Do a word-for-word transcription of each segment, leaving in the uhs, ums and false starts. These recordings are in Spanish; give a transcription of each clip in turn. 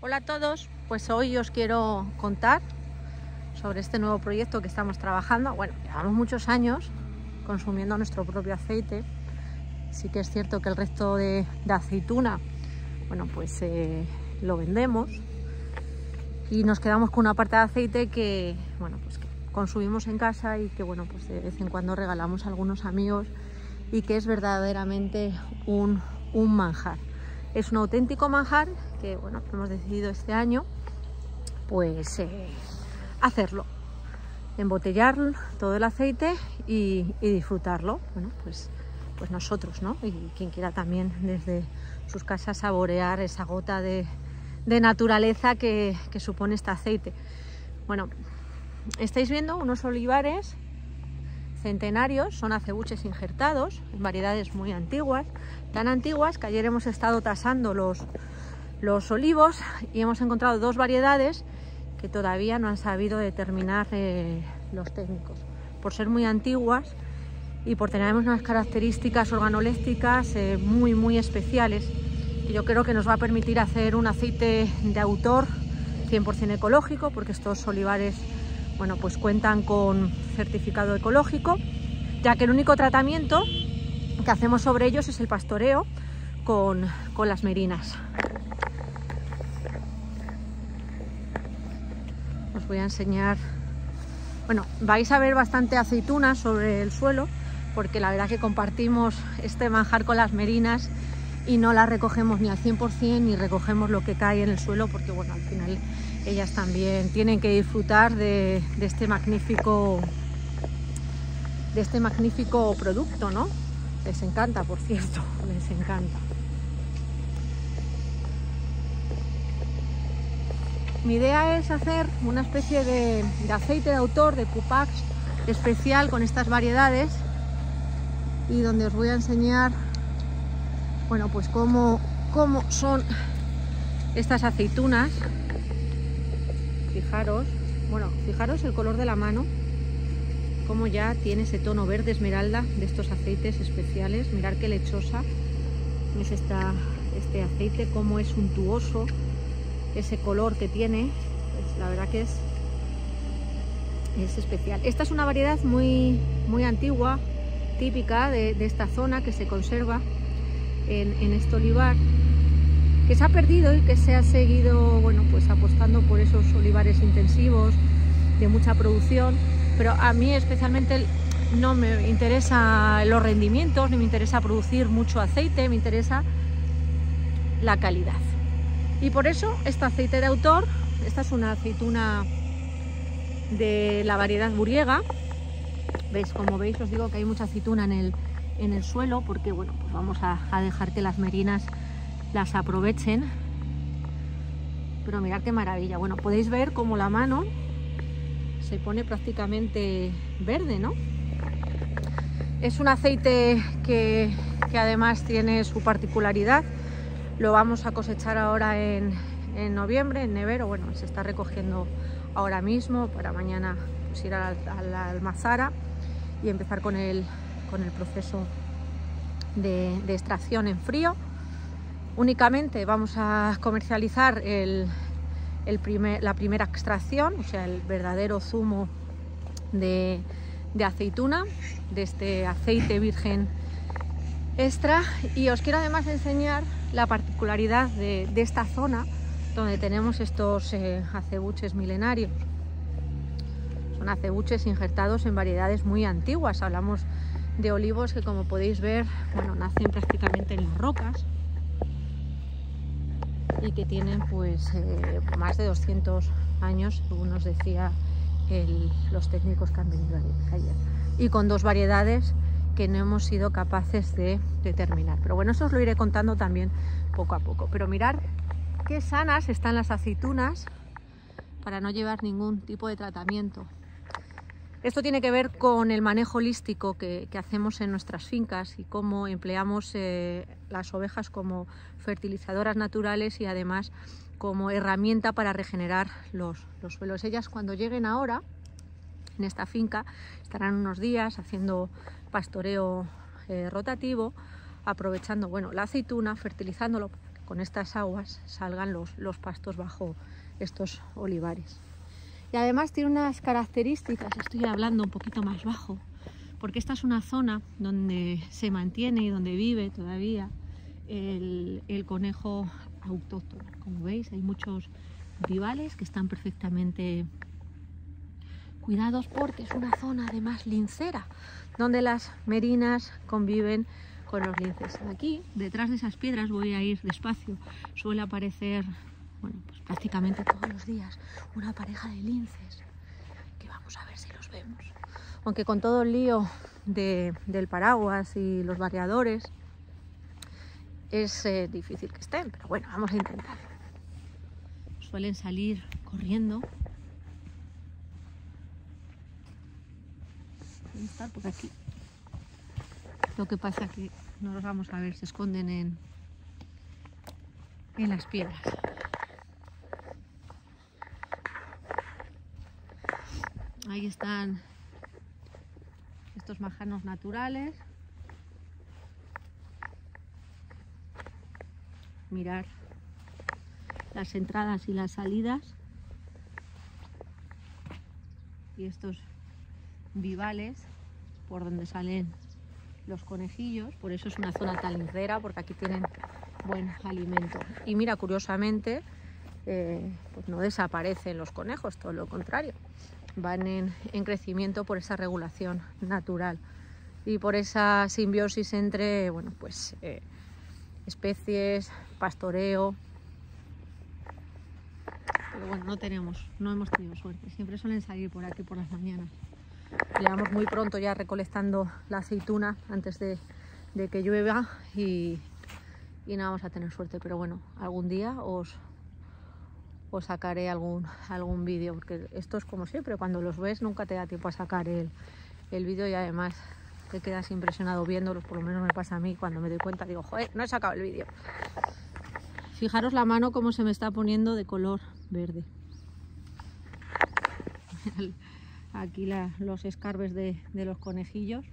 Hola a todos, pues hoy os quiero contar sobre este nuevo proyecto que estamos trabajando. Bueno, llevamos muchos años consumiendo nuestro propio aceite. Sí que es cierto que el resto de, de aceituna, bueno, pues eh, lo vendemos y nos quedamos con una parte de aceite que, bueno, pues que consumimos en casa y que, bueno, pues de vez en cuando regalamos a algunos amigos y que es verdaderamente un, un manjar. Es un auténtico manjar que, bueno, hemos decidido este año pues eh, hacerlo, embotellar todo el aceite y, y disfrutarlo. Bueno, pues, pues nosotros, ¿no? Y quien quiera también desde sus casas saborear esa gota de, de naturaleza que, que supone este aceite. Bueno, estáis viendo unos olivares centenarios, son acebuches injertados en variedades muy antiguas, tan antiguas que ayer hemos estado tasando los, los olivos y hemos encontrado dos variedades que todavía no han sabido determinar eh, los técnicos, por ser muy antiguas y por tener unas características organolépticas eh, muy muy especiales, que yo creo que nos va a permitir hacer un aceite de autor cien por cien ecológico, porque estos olivares, bueno, pues cuentan con certificado ecológico, ya que el único tratamiento que hacemos sobre ellos es el pastoreo con, con las merinas. Os voy a enseñar. Bueno, vais a ver bastante aceituna sobre el suelo, porque la verdad que compartimos este manjar con las merinas y no las recogemos ni al cien por cien ni recogemos lo que cae en el suelo, porque bueno, al final ellas también tienen que disfrutar de, de este magnífico de este magnífico producto, ¿no? Les encanta, por cierto, les encanta. Mi idea es hacer una especie de, de aceite de autor, de Cupax especial con estas variedades, y donde os voy a enseñar, bueno, pues cómo, cómo son estas aceitunas. Fijaros, bueno, fijaros el color de la mano, cómo ya tiene ese tono verde esmeralda de estos aceites especiales. Mirad qué lechosa es esta, este aceite, cómo es untuoso, ese color que tiene, pues la verdad que es, es especial. Esta es una variedad muy, muy antigua, típica de, de esta zona, que se conserva en, en este olivar, que se ha perdido y que se ha seguido, bueno, pues apostando por esos olivares intensivos de mucha producción, pero a mí especialmente no me interesa los rendimientos, ni me interesa producir mucho aceite, me interesa la calidad. Y por eso este aceite de autor, esta es una aceituna de la variedad Buriega. ¿Veis? Como veis, os digo que hay mucha aceituna en el, en el suelo, porque bueno, pues vamos a, a dejar que las merinas las aprovechen. Pero mirad qué maravilla. Bueno, podéis ver cómo la mano se pone prácticamente verde, ¿no? Es un aceite que, que además tiene su particularidad. Lo vamos a cosechar ahora en, en noviembre, en nevero. Bueno, se está recogiendo ahora mismo para mañana pues ir a la, a la almazara y empezar con el, con el proceso de, de extracción en frío. Únicamente vamos a comercializar el, el primer, la primera extracción, o sea, el verdadero zumo de, de aceituna, de este aceite virgen extra. Y os quiero además enseñar la particularidad de, de esta zona donde tenemos estos eh, acebuches milenarios. Son acebuches injertados en variedades muy antiguas. Hablamos de olivos que, como podéis ver, bueno, nacen prácticamente en las rocas y que tienen pues eh, más de doscientos años, según nos decía el, los técnicos que han venido ayer, y con dos variedades que no hemos sido capaces de determinar. Pero bueno, eso os lo iré contando también poco a poco. Pero mirad qué sanas están las aceitunas para no llevar ningún tipo de tratamiento. Esto tiene que ver con el manejo holístico que, que hacemos en nuestras fincas y cómo empleamos eh, las ovejas como fertilizadoras naturales y además como herramienta para regenerar los, los suelos. Ellas, cuando lleguen ahora en esta finca, estarán unos días haciendo pastoreo eh, rotativo, aprovechando, bueno, la aceituna, fertilizándolo con estas aguas salgan los, los pastos bajo estos olivares. Y además tiene unas características, estoy hablando un poquito más bajo, porque esta es una zona donde se mantiene y donde vive todavía el, el conejo autóctono. Como veis, hay muchos vivales que están perfectamente cuidados porque es una zona además lincera, donde las merinas conviven con los linces. Aquí, detrás de esas piedras, voy a ir despacio, suele aparecer, bueno, pues prácticamente todos los días, una pareja de linces, que vamos a ver si los vemos. Aunque con todo el lío de, del paraguas y los variadores, es eh, difícil que estén, pero bueno, vamos a intentarlo. Suelen salir corriendo. Pueden estar por aquí. Lo que pasa que no los vamos a ver, se esconden en, en las piedras. Ahí están estos majanos naturales. Mirar las entradas y las salidas. Y estos vivales por donde salen los conejillos. Por eso es una zona tan lincera, porque aquí tienen buen alimento. Y mira, curiosamente, eh, pues no desaparecen los conejos, todo lo contrario. Van en, en crecimiento por esa regulación natural y por esa simbiosis entre, bueno, pues eh, especies, pastoreo. Pero bueno, no tenemos, no hemos tenido suerte. Siempre suelen salir por aquí por las mañanas. Llevamos muy pronto ya recolectando la aceituna antes de, de que llueva y, y no vamos a tener suerte. Pero bueno, algún día os, os sacaré algún, algún vídeo, porque esto es como siempre, cuando los ves nunca te da tiempo a sacar el, el vídeo y además te quedas impresionado viéndolos. Por lo menos me pasa a mí, cuando me doy cuenta digo, joder, no he sacado el vídeo. Fijaros la mano cómo se me está poniendo de color verde. Aquí la, los escarbes de, de los conejillos.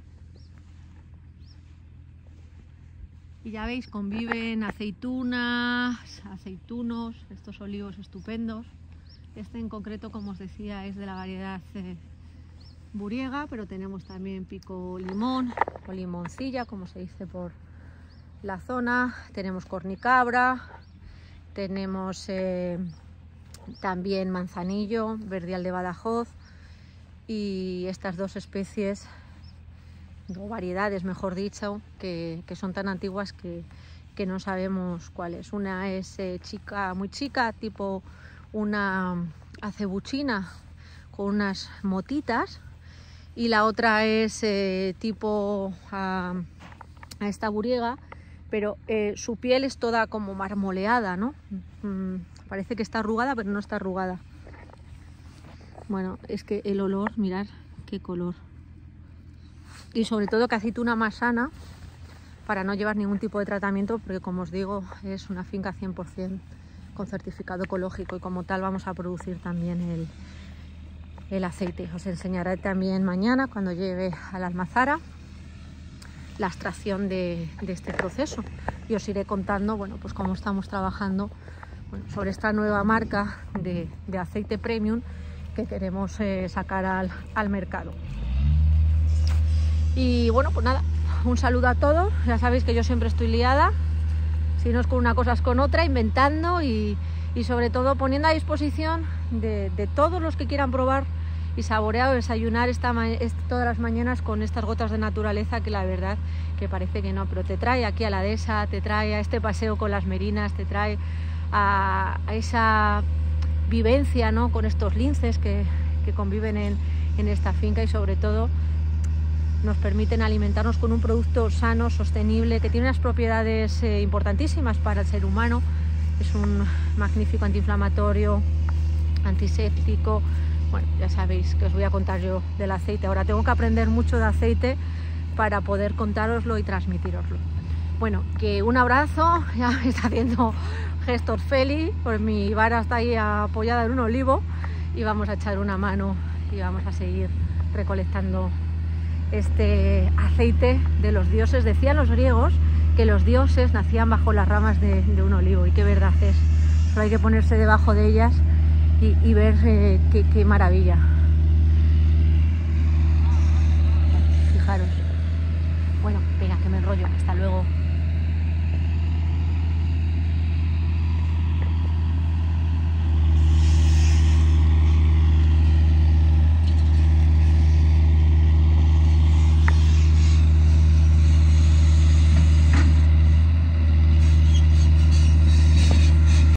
Y ya veis, conviven aceitunas, aceitunos, estos olivos estupendos. Este en concreto, como os decía, es de la variedad eh, buriega, pero tenemos también pico limón o limoncilla, como se dice por la zona. Tenemos cornicabra, tenemos eh, también manzanillo, verdial de Badajoz. Y estas dos especies, o variedades mejor dicho, que, que son tan antiguas que, que no sabemos cuál es. Una es eh, chica, muy chica, tipo una acebuchina con unas motitas, y la otra es eh, tipo a, a esta buriega, pero eh, su piel es toda como marmoleada, ¿no? Mm, parece que está arrugada, pero no está arrugada. Bueno, es que el olor, mirad qué color. Y sobre todo que aceituna más sana, para no llevar ningún tipo de tratamiento, porque como os digo, es una finca cien por cien con certificado ecológico y como tal vamos a producir también el, el aceite. Os enseñaré también mañana, cuando llegue a la almazara, la extracción de, de este proceso. Y os iré contando, bueno, pues cómo estamos trabajando, bueno, sobre esta nueva marca de, de aceite premium que queremos eh, sacar al, al mercado. Y bueno, pues nada, un saludo a todos. Ya sabéis que yo siempre estoy liada, si no es con una cosa es con otra, inventando y, y sobre todo poniendo a disposición de, de todos los que quieran probar y saborear o desayunar esta, esta, todas las mañanas con estas gotas de naturaleza, que la verdad que parece que no, pero te trae aquí a la dehesa, te trae a este paseo con las merinas, te trae a, a esa vivencia, ¿no?, con estos linces que, que conviven en, en esta finca, y sobre todo nos permiten alimentarnos con un producto sano, sostenible, que tiene unas propiedades eh, importantísimas para el ser humano. Es un magnífico antiinflamatorio, antiséptico. Bueno, ya sabéis que os voy a contar yo del aceite. Ahora tengo que aprender mucho de aceite para poder contároslo y transmitiroslo. Bueno, que un abrazo. Ya me está haciendo gestos Feli, pues mi vara está ahí apoyada en un olivo y vamos a echar una mano y vamos a seguir recolectando este aceite de los dioses. Decían los griegos que los dioses nacían bajo las ramas de, de un olivo, y qué verdad es. Solo hay que ponerse debajo de ellas y, y ver eh, qué, qué maravilla. Fijaros. Bueno, venga, que me enrollo. Hasta luego.